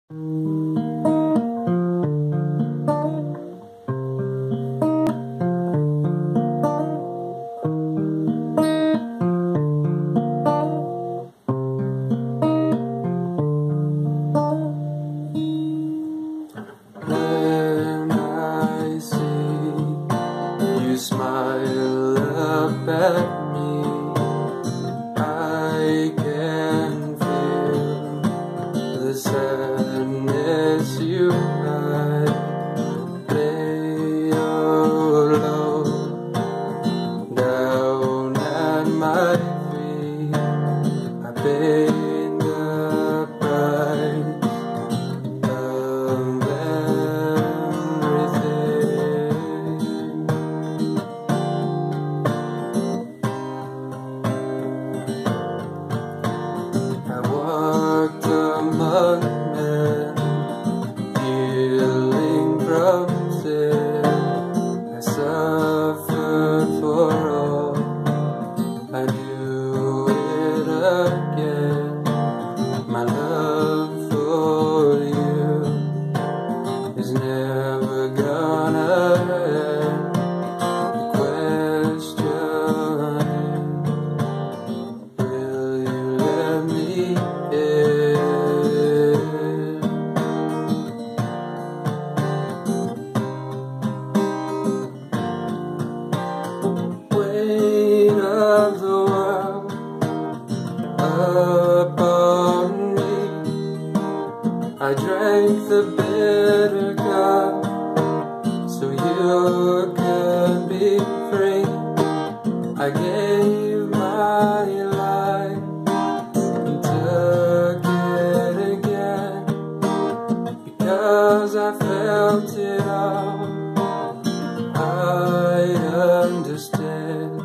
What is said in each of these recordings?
When I see you smile up at me, I can feel the sadness you hide. Lay your load down at my feet. I paid the price of everything. I walked among men, healing from sin. I suffered for all, I do it again. My love for you is never gonna end. The question is, will you let me in? Weight of the world upon me, I drank the bitter cup so you could be free. I gave my life and took it again because I felt it all. I understand.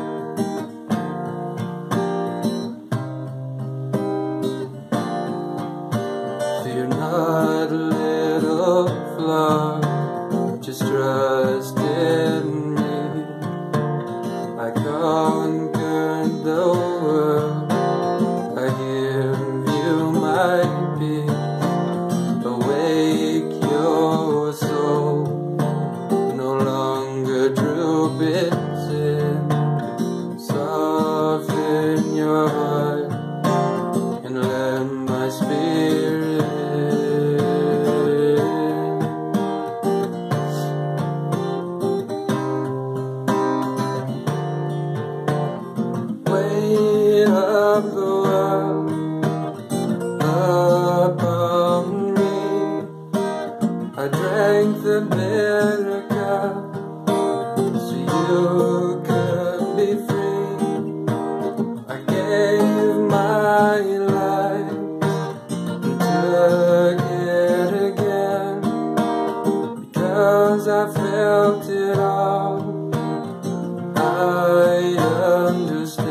Fear not, little flock, just trust in me. I conquered the world, I give you my peace. Awake your soul, no longer droop its sin. Soften your heart and let my spirit in. Weight of the world upon me, I drank the bitter cup so you could be free. I gave my life and took it again because I felt it all. I understand.